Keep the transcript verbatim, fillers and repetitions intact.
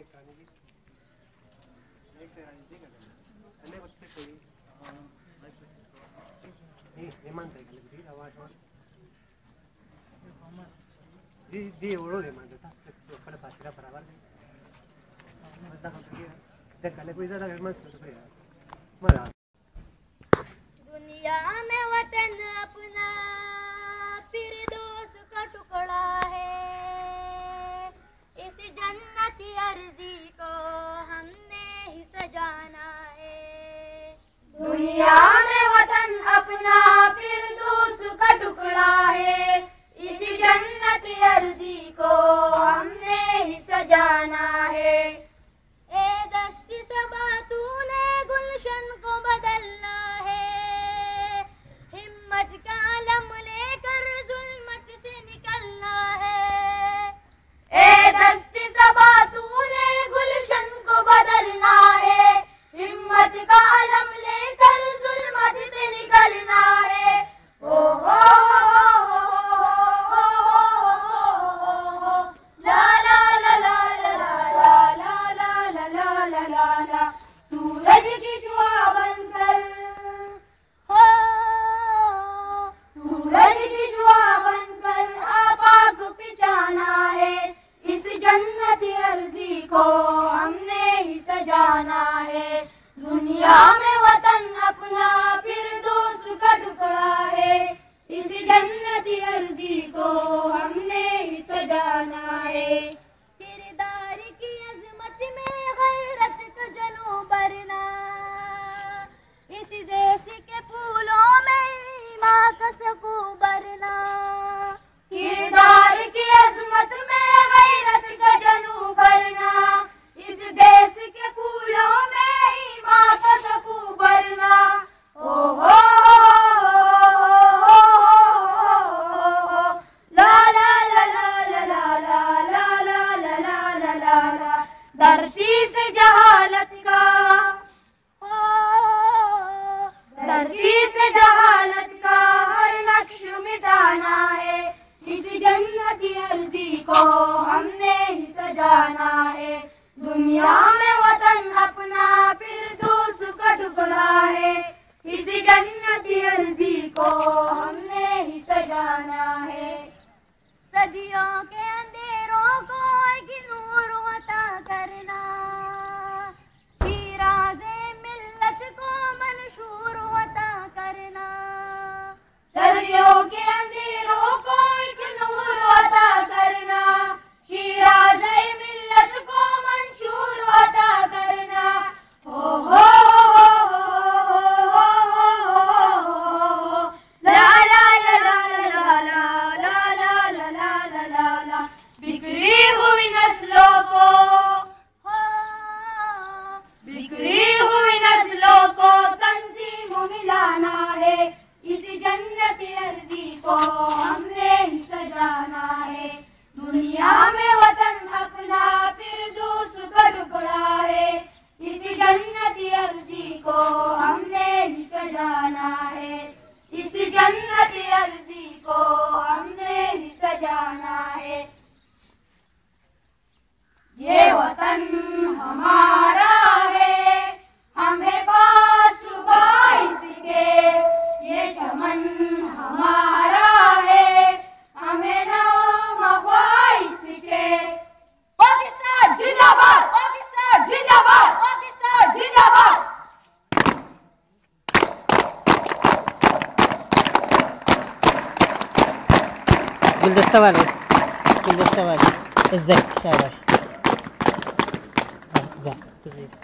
दुनिया में वतन अपना फिरदौस का टुकड़ा है, इस जन्नती अर्जी को हमने ही सजाना है। दुनिया में वतन अपना फिरदौस का टुकड़ा है, इस जन्नती अर्जी को हमने ही सजाना है। ए दस्ती सबा तूने गुलशन को बदलना है, हिम्मत का आलम लेकर जुल्मत से निकलना है। ए दस्ती सबा तूने गुलशन को बदलना है, हिम्मत का आलम लेकर जुल्मत से निकलना है। ओ हो सूरज की जुआ बनकर, हो सूरज की जुआ बनकर आपाक पिचाना है, इस जन्नती अर्जी को हमने ही सजाना है। दुनिया में वतन अपना फिरदौस का टुकड़ा है, इस जन्नती अर्जी को हमने ही सजाना है। किरदार की अजमत में गैरत का जलूं भरना, इस देश के फूलों में ईमान का सकूं भरना। किरदार की अजमत में गैरत का जलूं भरना, इस देश के फूलों में ईमान का सकूं भरना। ओ हो धरती से जहालत का, धरती से जहालत का हर नक्श मिटाना है, इस जन्नती अर्जी को हमने ही सजाना है। दुनिया में वतन अपना फिरदौस का टुकड़ा है, इस जन्नती अर्जी को हमने ही सजाना है। सदियों के अंधेरों को एक नूर अता करना, शीराज़े मिल्लत को मंशूर अता करना। सदियों के अंधेरों को एक नूर अता करना, शीराज़े मिल्लत को मंशूर अता करना। हो हो बिखरी हुई नस्लों को, बिखरी हुई नस्लों को तंजीम मिलाना है, इस जन्नती अर्जी को हमने ही सजाना है। दुनिया में वतन अपना फिरदौस का टुकड़ा है, इस जन्नती अर्जी को हमने ही सजाना है। इस जन्नती अर्जी को हमने ही सजाना है। ये वतन हमारा है, हमें पासुबा इसके, ये चमन हमारा है, हमें नाम इसके। पाकिस्तान जिंदाबाद, पाकिस्तान जिंदाबाद, पाकिस्तान जिंदाबाद। गुलदस्ता वाले, गुलदस्ता वाले, इज़्ज़त शाबाश। हाँ,